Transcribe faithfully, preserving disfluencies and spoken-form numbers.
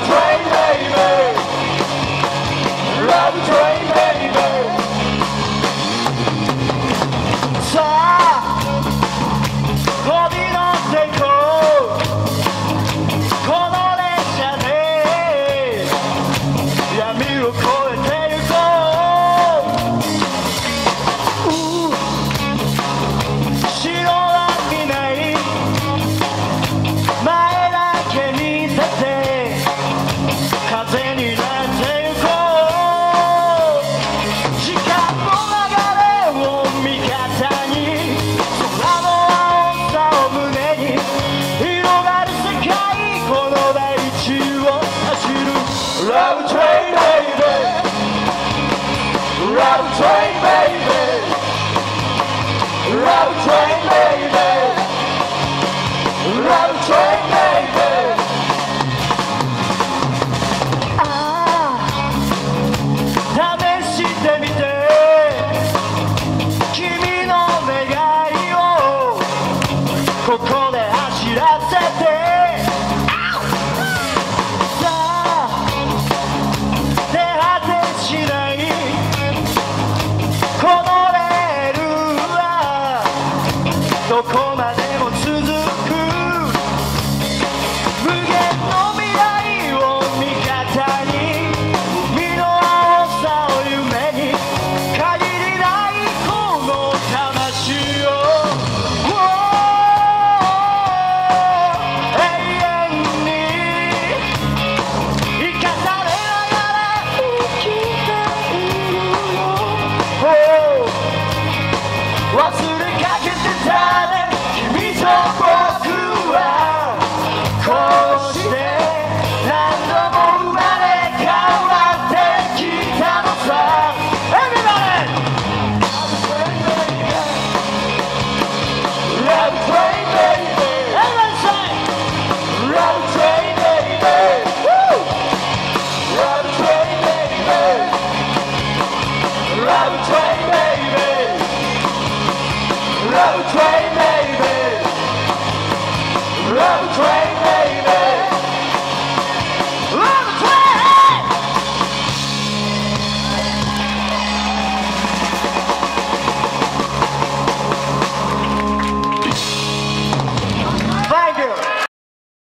train baby Love train baby さあ飛び乗っていこうこの列車で闇を越えてゆこう白は見ない前だけ見せて風になってゆこう時間の流れを味方に空の青さを胸に広がる世界この大地を走る Love train baby Love train baby